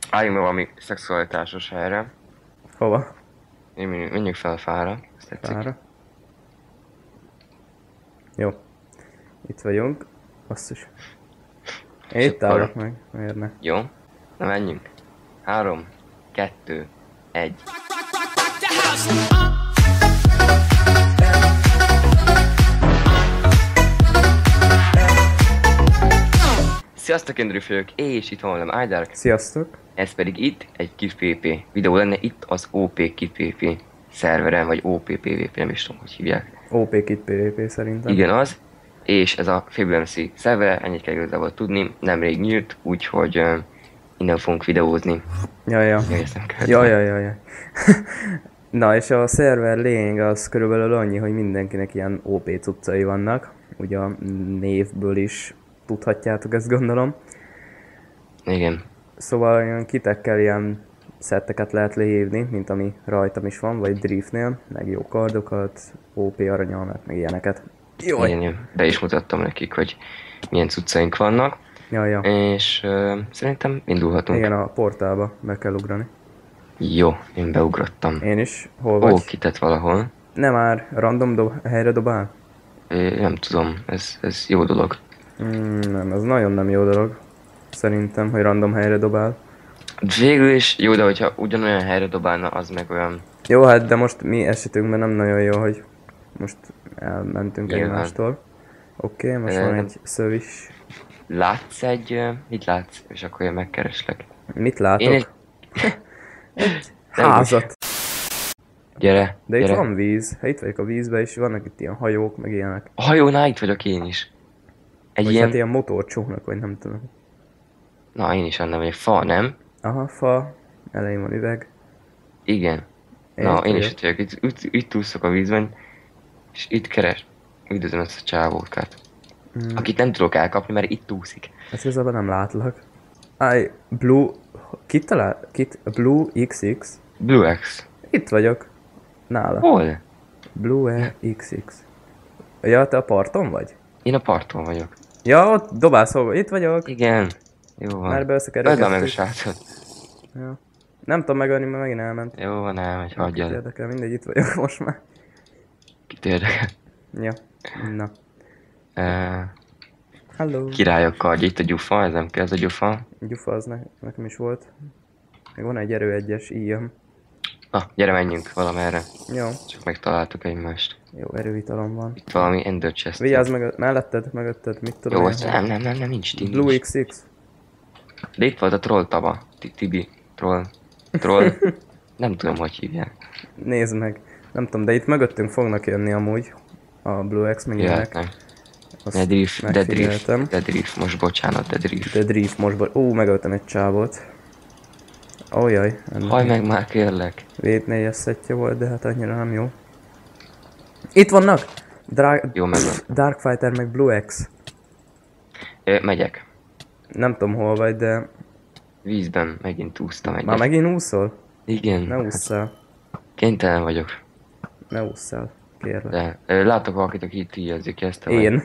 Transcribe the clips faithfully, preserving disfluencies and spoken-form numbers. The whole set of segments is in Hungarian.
Álljunk meg valami szexualitásos helyre. Hova? Én menjünk, menjünk fel a fára. Ezt tetszik. Fára. Jó. Itt vagyunk. Basszus. Én itt akkor- állok meg. Miért ne? Jó? Na menjünk. Három, kettő, egy. Sziasztok, én vagyok, és itt van velem Ájdark. Sziasztok. Ez pedig itt egy kis pé pé videó lenne, itt az o pé Kit pé pé szerveren, vagy o pé pé vé pé, nem is tudom, hogy hívják. o pé Kit pé vé pé szerintem. Igen, az. És ez a Fibonacci szerver, ennyit kell igazából tudni, nemrég nyílt, úgyhogy uh, innen fogunk videózni. Ja, ja. Jaj, ezt nem kell. Ja, ja, ja, ja. Na, és a szerver lényeg az körülbelül annyi, hogy mindenkinek ilyen o pé cuccai vannak. Ugye a névből is tudhatjátok, ezt gondolom. Igen. Szóval olyan kitekkel ilyen szetteket lehet lehívni, mint ami rajtam is van, vagy Driftnél, meg jó kardokat, o pé aranyalmát, meg ilyeneket. Jaj! Igen, igen. Be is mutattam nekik, hogy milyen cuccaink vannak. Ja, ja. És uh, szerintem indulhatunk. Igen, a portálba be kell ugrani. Jó, én beugrottam. Én is. Hol Ó, vagy? kitett valahol. Nem már, random dob- helyre dobál? É, nem tudom, ez, ez jó dolog. Mm, nem, ez nagyon nem jó dolog. Szerintem, hogy random helyre dobál. Végül is jó, de hogyha ugyanolyan helyre dobálna, az meg olyan... Jó, hát de most mi esetünkben nem nagyon jó, hogy most elmentünk Nyilván. egymástól. Oké, okay, most Ö, van nem. egy szövis. Látsz egy... uh, Mit látsz? És akkor én megkereslek. Mit látok? Én egy... Házat. Gyere, De itt gyere. van víz. Ha itt vagyok a vízbe, és vannak itt ilyen hajók, meg ilyenek. A hajónál itt vagyok én is. Egy Vagy ilyen... hát ilyen motorcsónak, vagy nem tudom. Na, én is annak vagyok. Fa, nem? Aha, fa. Elején van üveg. Igen. Én Na, itt én is vagyok. itt vagyok. Itt, itt, itt úszok a vízben, és itt keres. Üdvözlöm ezt a csávókát. Mm, Akit nem tudok elkapni, mert itt úszik. ezt igazából nem látlak. Áj, Blue... Kit talál? Kit? Blue iksz iksz? Blue X. Itt vagyok. Nála. Hol? Blue iksz iksz. Ja, te a parton vagy? Én a parton vagyok. Ja, ott dobálsz hol? Itt vagyok. Igen. Jó van. Már Öld már meg a összekerekedtük. srácot. Ja. Nem tudom megölni, mert megint elment. Jó van, elmegy, Kit hagyjad. érdekel, mindegy, itt vagyok most már. Kit érdekel. Ja. Na. Uh, Hello. királyok kardja, itt a gyufa, ez nem kell, ez a gyufa. Gyufa az ne, nekem is volt. Meg van egy erő egyes íjam. Na, gyere menjünk valamerre. Jó. Csak megtaláltuk egymást. Jó, erőitalom van. Itt valami ender chest. Vigyázz meg, melletted, mögötted, mit tudom Jó, én, azt hol. nem, nem, nem, nem, nincs, nincs. Blue iksz iksz. De itt volt a troll taba. Ti- Tibi, troll. Troll. Nem tudom, hogy hívják. Nézd meg. Nem tudom, de itt mögöttünk fognak jönni amúgy. A Blue X meg ilyenek. Jöhetnek. Azt Dedriff, Dedriff, megfigyeltem. Dedriff, most bocsánat, Dedriff. De Drift most ba... Ó, megöltem egy csávot. Ó, jaj. Haj meg már, kérlek. Véd négyes szettje volt, de hát annyira nem jó. Itt vannak! Dra- Jó, megvan. Darkfighter meg Blue X. Ö, megyek. Nem tudom hol vagy, de Vízben megint úsztam egyet. már megint úszol? Igen. Ne hát ússzál. Kénytelen vagyok. Ne ússzál. Kérlek. De ö, látok valakit, aki itt íjezik ezt. te vagy. Én.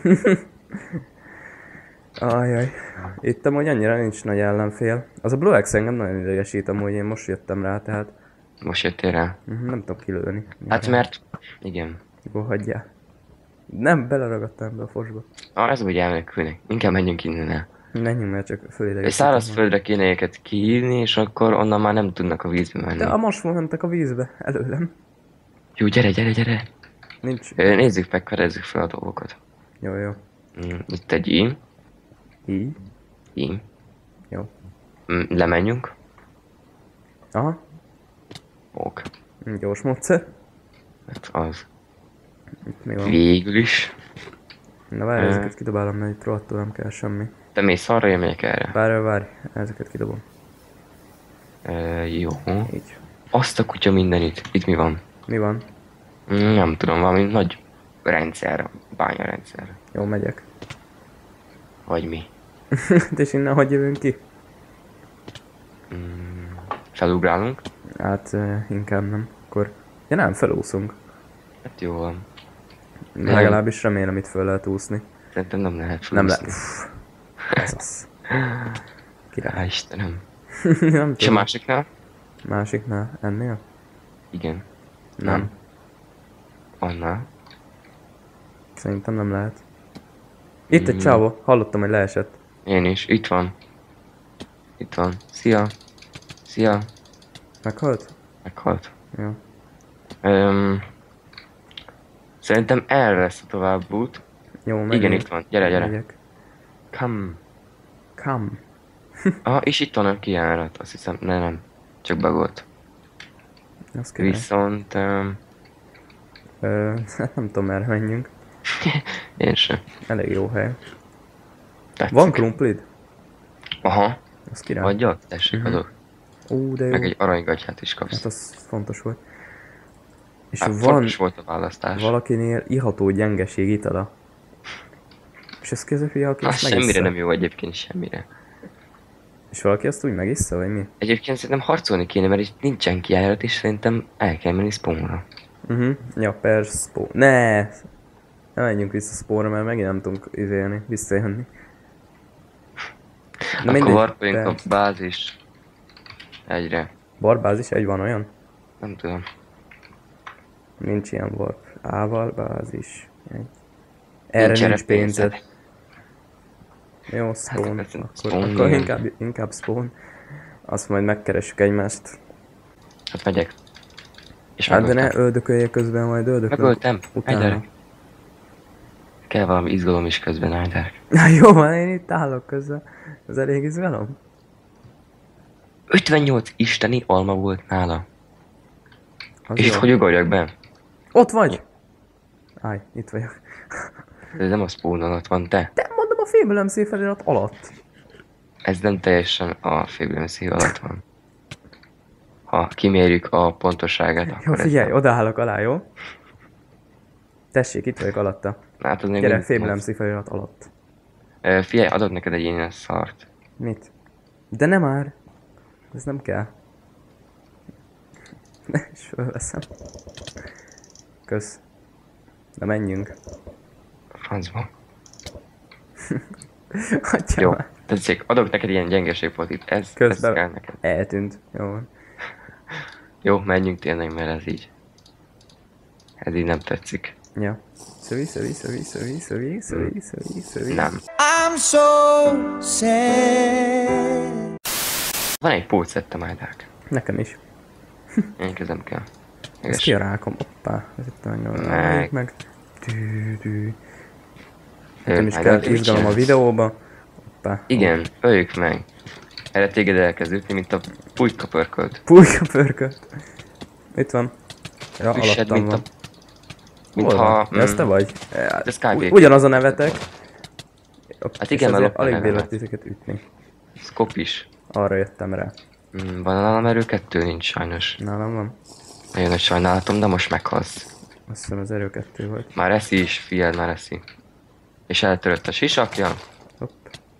Ajaj. Itt amúgy annyira nincs nagy ellenfél. Az a Blue X engem nagyon idegesít amúgy, én most jöttem rá, tehát Most jöttél rá? mhm, nem tudom kilőni. Hát mert... Igen. Jó, hagyjál. Nem, beleragadtam ebbe a fosba. Ah, ez úgy elmenekülnek. Inkább menjünk innen el. Menjünk, mert csak Egy fölidegesít. szárazföldre kéne őket kihívni, és akkor onnan már nem tudnak a vízbe menni. De a most mentek a vízbe, előlem. Jó, gyere, gyere, gyere! Nincs. Ö, Nézzük meg, kerezzük fel a dolgokat. Jó, jó. Mm, itt egy í. Így. í. Jó. Mm, lemenjünk. Aha. Ok. Gyors módszer. Hát az. Itt mi van? Végül is. Na várj, Ö. ezeket kidobálom, mert itt rohadtul nem kell semmi. Te mész arra, én megyek erre. Várj, várj, ezeket kidobom. Ö, jó. Így. Azt a kutya mindenit. Itt mi van? Mi van? Mm, nem tudom, valami nagy rendszer, bányarendszer. Jó, megyek. Vagy mi? És innen hogy jövünk ki? Mm, felugrálunk? Hát uh, inkább nem. Akkor... Ja nem, felúszunk. Hát jó van. Legalábbis remélem itt föl lehet úszni. Szerintem nem lehet Nem felúszni. lehet. Ez az. Há, Király. Istenem. Nem És a tudom. másiknál? Másiknál? Ennél? Igen. Nem. Nem. Annál. Szerintem nem lehet. Itt egy Mm, csávó. Hallottam, hogy leesett. Én is. Itt van. Itt van. Szia. Szia. Meghalt? Meghalt. Jó. Öm, szerintem erre lesz a tovább út. Jó, megyünk. Igen, itt van. Gyere, gyere. Megyek. Come. Come. Ah, és itt van a kijárat. Azt hiszem, ne, nem. Csak bagolt. Az király. Viszont... Um, Ö, hát nem tudom, merre menjünk. én sem. Elég jó hely. Tetszik. Van krumplid? Aha. Az király. Adjak? Tessék, Mhm. adok. Ó, de jó. Meg egy aranygatját is kapsz. Hát az fontos volt. És Hát van fontos volt a választás. valakinél iható gyengeség itala. És ez kézzel hülye, aki Az ezt semmire megissza. nem jó egyébként, semmire. És valaki azt úgy megissza, vagy mi? Egyébként szerintem harcolni kéne, mert itt nincsen kijárat, és szerintem el kell menni spawnra. Mhm. Uh-huh. Ja, per spó... Ne! Ne menjünk vissza spóra, mert megint nem tudunk izélni, visszajönni. Na Akkor mindegy, warpoljunk a per- bázis egyre. Barbázis egy van olyan? Nem tudom. Nincs ilyen warp. A-val bázis. Egy. Erre Nincs nincs, erre pénzed. pénzed. Jó, spawn. Hát, akkor spawn, akkor igen. inkább, inkább spawn. Azt majd megkeressük egymást. Hát megyek. És Hát de ne megöltem. öldökölje közben, majd öldökölök. Megöltem. Utána. Egyre. Kell valami izgalom is közben, Ájdár. Na jó van, én itt állok közben. Ez elég izgalom. ötvennyolc isteni alma volt nála. Az És jó. itt hogy ugorjak be? Ott vagy! Állj, itt vagyok. Ez nem a spawn alatt van, te. De mondom a fémelemszé felirat alatt. Ez nem teljesen a féblemszív alatt van. Ha kimérjük a pontosságát, Jó, akkor ez figyelj, nem. odaállok alá, jó? Tessék, itt vagyok alatta. Látod, még Gyere, mindig fémelemszé felirat alatt. az. Ö, Figyelj, adok neked egy ilyen szart. Mit? De nem már. Ez nem kell. És fölveszem. Kösz. De menjünk. Francba. Hagyjál Jó, már. tetszik, adok neked ilyen gyengeségpotit. Ez, ez Közben kell neked. eltűnt. Jó van. Jó, menjünk tényleg, mert ez így. Ez így nem tetszik. Ja. Vissza, vissza, vissza, vissza, vissza, vissza, vissza, vissza, vissza. Nem. I'm so sad. Van egy pótszettem, Ájdák. Nekem is. Én közem kell. Ez Meges. ki a rákom? Hoppá. Ez itt a nyolc. Meg. Meg. Tű, tű. Ö, Nekem is Ájdár, kell mit izgalom a csinálsz? videóba. Hoppá. Igen, öljük meg. Erre téged elkezd ütni, mint a pulyka pörkölt. Pulyka pörkölt. Itt van. Ja, Üssed, alattam mint a... van. Mint Hol ha... van? Ez te mm, vagy? de Skype U- Ugyanaz a nevetek. Hát És igen, mert azért lopta a alig nevemet. bírlak titeket ütni. Skop is. Arra jöttem rá. Mm, Van nálam erő kettő? Nincs sajnos. Nálam van. Nagyon nagy sajnálatom, de most meghalsz. Azt hiszem az erő kettő volt. Már eszi is, figyeld, már eszi. És eltörött a sisakja. Hopp.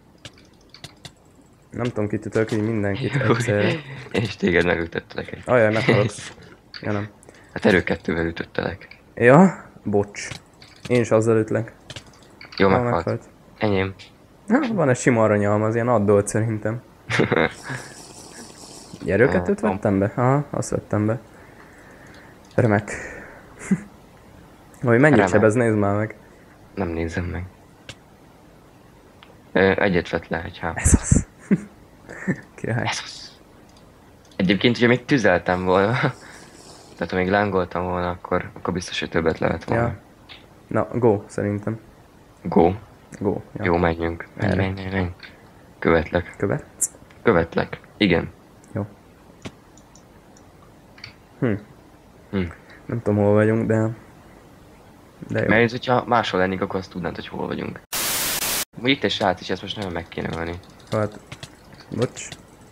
Nem tudom, kit ütök, így mindenkit egyszerre. És téged megütöttelek egy. Ajaj, meghalok. Ja nem. Hát erő kettővel ütöttelek. Ja, bocs. Én is azzal ütlek. Jó, Ha, meghalt. Enyém. Ha, van egy sima aranyalma, az ilyen addolt szerintem. Erő kettőt vettem be? Aha, azt vettem be. Remek. Vagy mennyit Remek. sebez, nézd már meg. Nem nézem meg. Ö, egyet vett le egy háp. Ez az. Király. Ez az. Egyébként, hogyha még tüzeltem volna, tehát ha még lángoltam volna, akkor, akkor biztos, hogy többet lehet volna. Ja. Na, go, szerintem. Go. Go. Ja. Jó, menjünk. Menj, Erre. menj, menj, menj. Követlek. Követsz? Követlek. Igen. Jó. Hm. Hm. Nem tudom, hol vagyunk, de... De jó. Mert hogyha máshol lennénk, akkor azt tudnád, hogy hol vagyunk. Úgy itt egy srác is, ezt most nagyon meg kéne ölni. Hát... Bocs.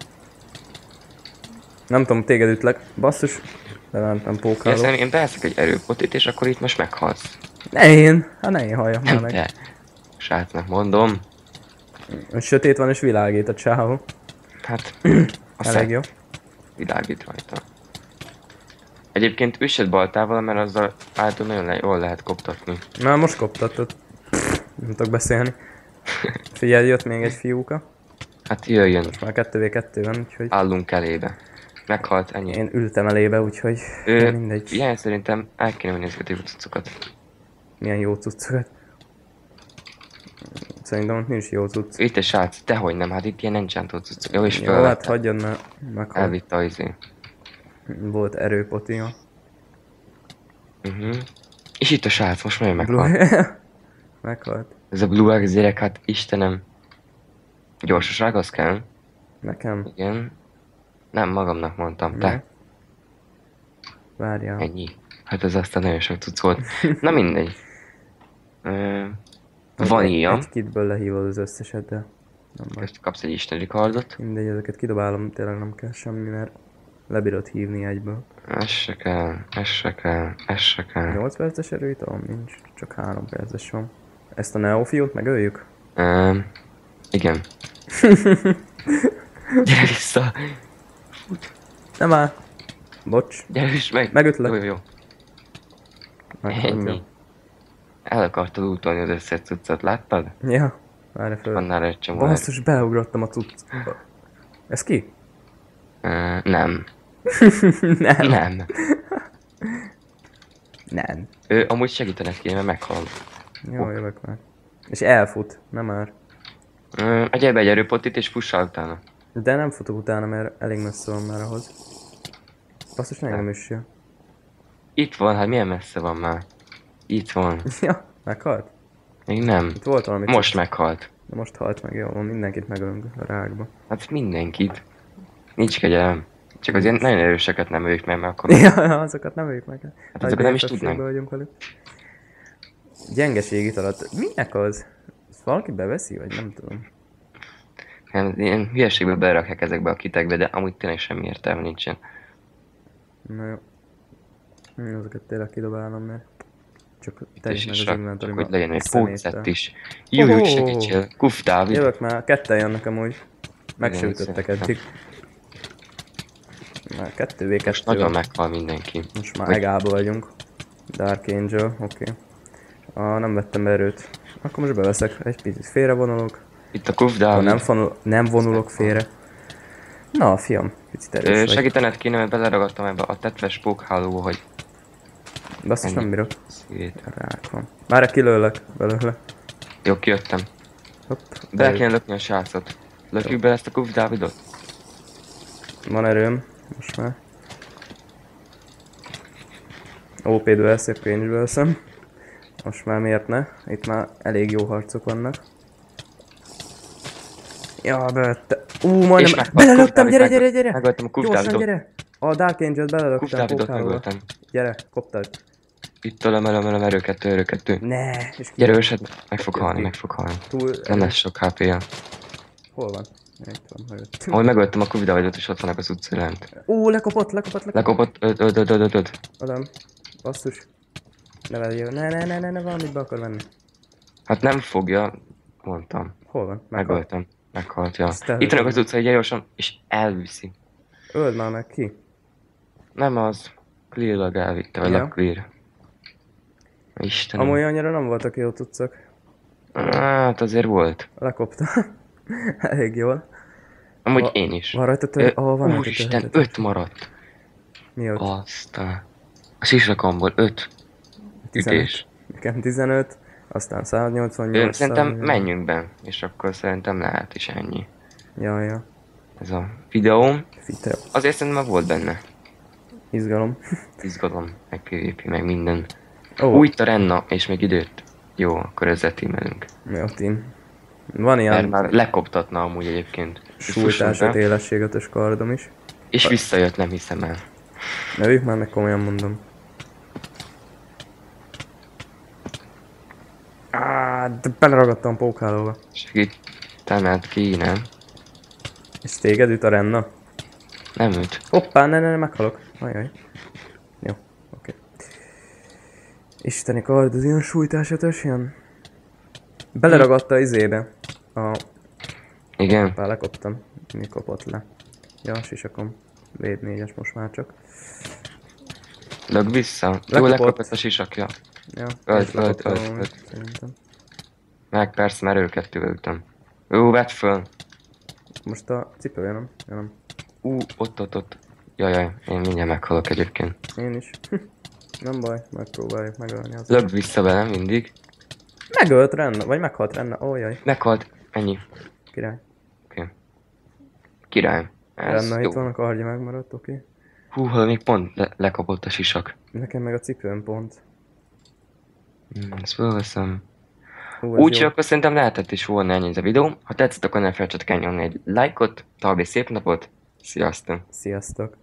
Nem tudom, téged ütlek. Basszus. De nem, nem Én pókálok. szerintem én beeszek egy erőpotit, és akkor itt most meghalsz. Ne én! Hát ne én halljam már Nem meg. te. Srácnak mondom. Sötét van és világít a csávó. Hát, a Elég jó. világít rajta. Egyébként üssed baltával, mert azzal által nagyon le jól lehet koptatni. Na, most koptatod. Nem tudok beszélni. Figyelj, jött még egy fiúka. Hát jöjjön, Most már kettő vé kettő van, úgyhogy állunk elébe. Meghalt, ennyi. én ültem elébe, úgyhogy Ő, mindegy. ilyen szerintem el kéne venni ezeket a jó cuccokat. Milyen jó cuccokat. Szerintem ott nincs jó cucc. Itt egy srác, dehogy nem, hát itt ilyen enchantó cuccok. Jó, és Jó, hát fölvette. hagyjon, mert meghalt. Elvitte a izé. Volt erőpotia. Uh-huh. És itt a srác, most nagyon meghalt. Blue... meghalt. Ez a Blue Egg gyerek, hát Istenem. Gyorsaság, az kell. Nekem? Igen. Nem, magamnak mondtam, Ne. te. Várjál. Ennyi. Hát ez aztán nagyon sok cucc volt. Na mindegy. Ö, Vanília. Egy kitből lehívod az összeset, de nem baj. Ezt kapsz egy isteni kardot. Mindegy, ezeket kidobálom, tényleg nem kell semmi, mert lebírod hívni egyből. Ez se kell, ez se kell, ez se kell. nyolc perces erőitalom nincs, csak három perces van. Ezt a neofiót megöljük? Ö, igen. Gyere vissza! Nem áll! Bocs, Gyere is meg! megütlek. Jó, jó, jó. Meghalt, Ennyi. jó. El akartad útolni az összes cuccot, láttad? Ja, várj föl. Annál egy csomó. Basszus, beugrottam a cuccba. Ez ki? Ö, nem. Nem. Nem. Nem. Ő amúgy segítenek kéne, mert meghal. Jó, jövök már. És elfut, nem már. Ö, Egyéb egy erőpotit és fussál utána. De nem futok utána, mert elég messze van már ahhoz. Basszus, engem is jön. Itt van, hát milyen messze van már? Itt van. Ja, meghalt? Még nem. Itt volt valami. Most meghalt. De most halt meg, jó, mindenkit megölünk a rákba. Hát mindenkit. Nincs kegyelem. Csak az ilyen nagyon erőseket nem ők meg, mert akkor... Ja, azokat nem öljük meg. Hát azokat nem is Nagy tudnánk. vagyunk velük. Gyengeség alatt. Minek az? Ezt valaki beveszi, vagy nem tudom. Nem, ilyen hülyeségből berakják ezekbe a kitekbe, de amúgy tényleg semmi értelme nincsen. Na jó. Hm, azokat tényleg kidobálom, mert csak És teljes meg is az rak, csak inventory-ba hogy legyen egy szeméttel. pótszett is. Jó, Ó. segítsél. Kuf, Dávid. Jövök már, ketten jönnek amúgy. Meg se Igen, ütöttek szerintem. eddig. Már kettő vé Most kettő. nagyon meghal mindenki. Most már Vagy- egába vagyunk. Dark Angel, oké. Okay. Ah, nem vettem be erőt. Akkor most beveszek, egy picit félrevonulok. Itt a Kuf, Ah, Dávid. nem, fonul, nem vonulok félre. Na, fiam, picit erős Ö, vagy. segítened kéne, mert beleragadtam ebbe a tetves pókhálóba, hogy Basszus, ennyi. nem bírok. szét. Rák van. Várj, kilőlek belőle. Jó, kijöttem. Hopp, Be erő. kéne lökni a srácot. Lökjük be ezt a Kuf Dávidot. Van erőm, most már. ó pé duel szép pénzből veszem. Most már miért ne? Itt már elég jó harcok vannak. Ja, bevette. Ú, És majdnem meghalt. belelöktem, Kuf gyere, Dávid, gyere, gyere! Megöltem a Kuf Gyorsan, Dávidot. gyere! A Dark Angel-t Kuf belelöktem Dávidot pókhálóba. megöltem. Gyere, koptad. Itt tőlem, elem, elem, erő kettő, erő kettő. Ne, és ki? Gyere ősed, meg fog Ki- halni, ki? meg fog halni. Túl... Nem lesz sok há pé-je. Hol van? Itt van, ha jött. Ahogy megöltem a Kuf Dávidot, és ott vannak az utca lent. Ú, lekopott, lekopott, lekopott. Lekopott, öt, öt, öt, öt, öt, öt. Adám. Basszus. Ne vegyél. Ne, ne, ne, ne, ne, valamit be akar venni. Hát nem fogja, mondtam. Hol van? Meghalt. Megöltem. Meghalt, ja. Ezt el- Itt vannak az utca, gyere gyorsan, és elviszi. Öld már meg ki. Nem az. Clear-lag elvitte, vagy Ja. ja. Clear. Istenem. Amúgy annyira nem voltak jó cuccok. Hát azért volt. Lekopta. Elég jól. Amúgy Va- én is. Van rajta Ö, tör... Oh, van rajta Úristen, törhetetlen. öt maradt. Mi ott? Aztán. A sisakamból öt tizenöt. ütés. Nekem tizenöt. Aztán Ö, száznyolcvannyolc. Szerintem száznyolcvan. menjünk be, és akkor szerintem lehet is ennyi. Ja, ja. Ez a videóm. Fitre. Azért szerintem már volt benne. Izgalom. Izgalom, meg pé vé pé, meg minden. Ó, Új a Renna, és még időt. Jó, akkor ezzel tímelünk. mi a team? Van Mert ilyen már lekoptatna amúgy egyébként. sújtását, élesség ötös kardom is. És visszajött, nem hiszem el. Nevük már meg komolyan mondom. Á, de beleragadtam pókhálóba. Segítened kéne. És téged üt a renna? Nem őt. Hoppá, ne, ne, ne, meghalok. Ajaj. Jó, oké. Isteni kard, az ilyen sújtásötös ilyen? Beleragadta izébe. A... Igen. Hoppá, lekoptam. Mi kopott le? Ja, sisakom. Véd négyes most már csak. Lög vissza. Jó, Lekopott. lekopott a sisakja. Ja, Ölt, és lekoptam ölt, ölt, amúgy, ölt. szerintem. Meg persze, mert ő kettővel ütöm. Jó, vedd föl. Most a cipő, nem? Nem. Ú, ott, ott, ott. Jajjaj, én mindjárt meghalok egyébként. Én is. Nem baj, megpróbáljuk megölni az. Lögd vissza velem mindig. Megölt Renna, vagy meghalt Renna, ó jaj, Meghalt, ennyi. király. Király. Ez Renna jó. itt van, a kardja megmaradt, oké. Okay. Hú, hol még pont le- lekapott a sisak. Nekem meg a cipőm pont. Hmm, ezt fölveszem. Hú, ez Úgyhogy jó. akkor szerintem lehetett is volna ennyi ez a videó. Ha tetszett, akkor ne felejtsetek el nyomni egy lájkot, további szép napot, sziasztok! Sziasztok.